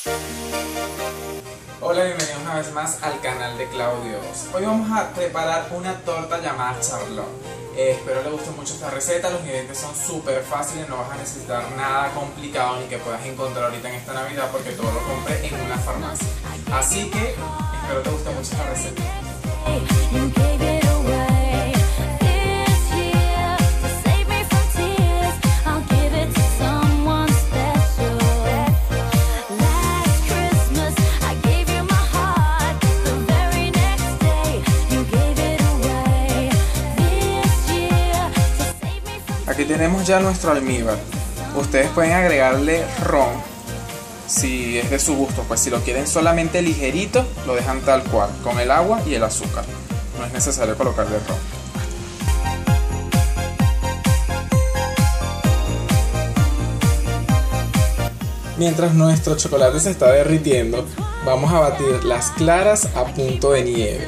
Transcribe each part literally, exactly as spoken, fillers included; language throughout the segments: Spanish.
Hola, bienvenidos una vez más al canal de Claudios. Hoy vamos a preparar una torta llamada Charlotte. Eh, espero les guste mucho esta receta. Los ingredientes son súper fáciles, no vas a necesitar nada complicado ni que puedas encontrar ahorita en esta Navidad porque todo lo compré en una farmacia. Así que espero te guste mucho esta receta. Aquí tenemos ya nuestro almíbar. Ustedes pueden agregarle ron si es de su gusto, pues si lo quieren solamente ligerito, lo dejan tal cual, con el agua y el azúcar. No es necesario colocarle ron. Mientras nuestro chocolate se está derritiendo, vamos a batir las claras a punto de nieve.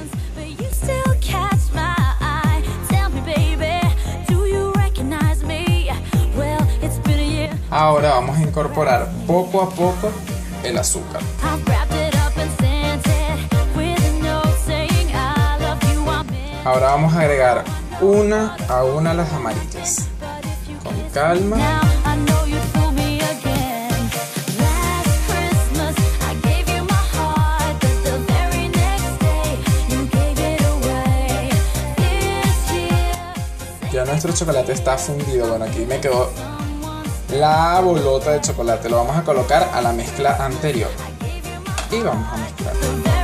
Ahora vamos a incorporar poco a poco el azúcar. Ahora vamos a agregar una a una las amarillas. Con calma. Ya nuestro chocolate está fundido. Bueno, aquí me quedó la bolota de chocolate. Lo vamos a colocar a la mezcla anterior y vamos a mezclar.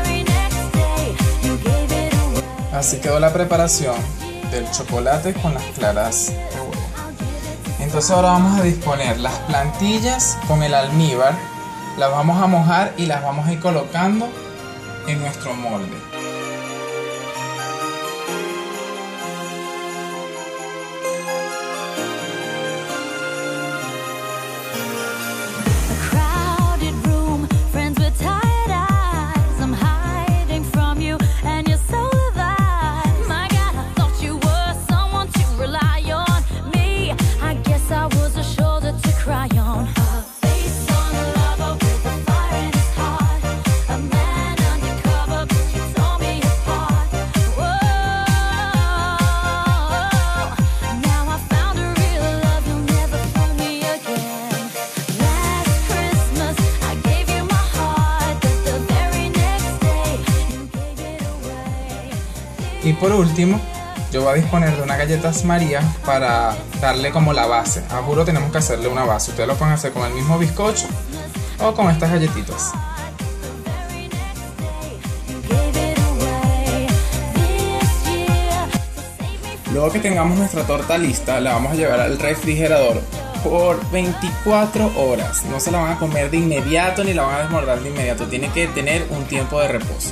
Así quedó la preparación del chocolate con las claras de huevo. Entonces ahora vamos a disponer las plantillas con el almíbar, las vamos a mojar y las vamos a ir colocando en nuestro molde. Y por último, yo voy a disponer de unas galletas María para darle como la base. A juro tenemos que hacerle una base. Ustedes lo pueden hacer con el mismo bizcocho o con estas galletitas. Luego que tengamos nuestra torta lista, la vamos a llevar al refrigerador por veinticuatro horas. No se la van a comer de inmediato ni la van a desmordar de inmediato. Tiene que tener un tiempo de reposo.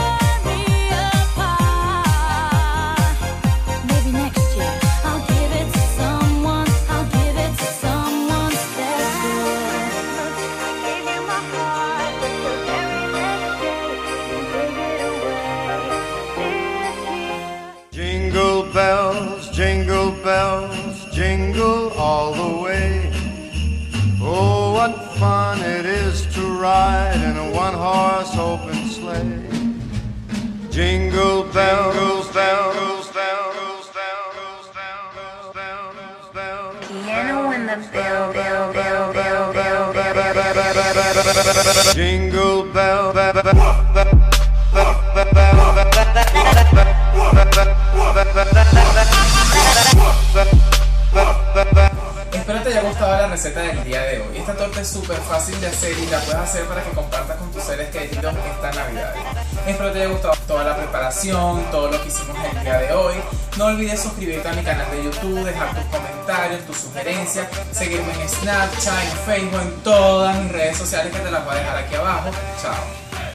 Jingle bells, jingle bells, jingle all the way. Oh, what fun it is to ride in a one-horse open sleigh. Jingle bells, bells, bells, bells, bells, bells, bells, bells. Piano in the bell, bell, bell, bell, bell, bell, bell. Jingle bell, bell, bell, Espero te haya gustado la receta del día de hoy. Esta torta es súper fácil de hacer y la puedes hacer para que compartas con tus seres queridos esta Navidad. Espero te haya gustado toda la preparación, todo lo que hicimos el día de hoy. No olvides suscribirte a mi canal de YouTube, dejar tus comentarios, tus sugerencias, seguirme en Snapchat, en Facebook, en todas mis redes sociales que te las voy a dejar aquí abajo. Chao.